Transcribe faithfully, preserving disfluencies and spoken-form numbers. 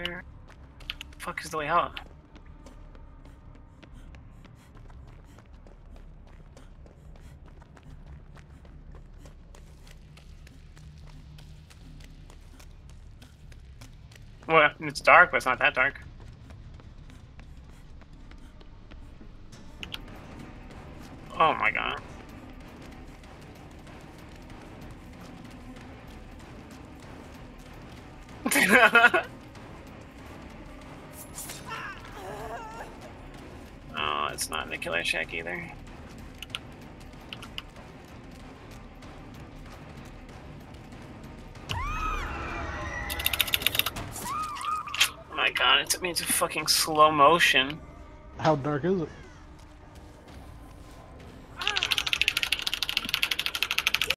Where the fuck is the way out? Well, it's dark, but it's not that dark. Oh my god. Oh, it's not in the killer shack either. Oh my god, it took me into fucking slow motion. How dark is it?